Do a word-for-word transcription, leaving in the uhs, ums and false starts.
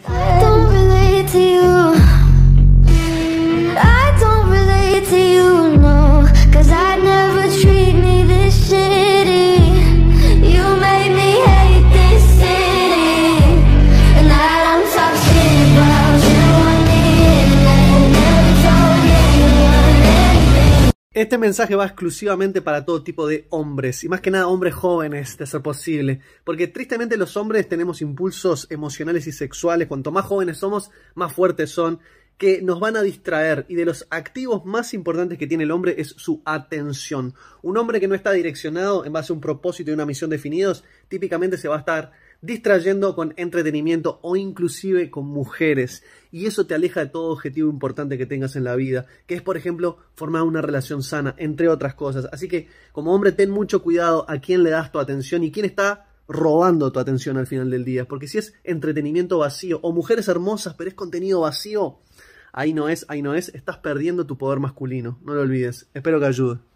I don't relate to you. I don't relate to you, no. Cause I never treat me this shitty. You made me hate this city. And I don't talk shit about you on the internet. Never told anyone anything. Este mensaje va exclusivamente para todo tipo de hombres, y más que nada hombres jóvenes, de ser posible, porque tristemente los hombres tenemos impulsos emocionales y sexuales, cuanto más jóvenes somos, más fuertes son, que nos van a distraer, y de los activos más importantes que tiene el hombre es su atención. Un hombre que no está direccionado en base a un propósito y una misión definidos, típicamente se va a estar distrayendo con entretenimiento o inclusive con mujeres, y eso te aleja de todo objetivo importante que tengas en la vida, que es, por ejemplo, formar una relación sana, entre otras cosas. Así que como hombre ten mucho cuidado a quién le das tu atención y quién está robando tu atención al final del día, porque si es entretenimiento vacío o mujeres hermosas pero es contenido vacío, ahí no es, ahí no es, estás perdiendo tu poder masculino, no lo olvides. Espero que ayude.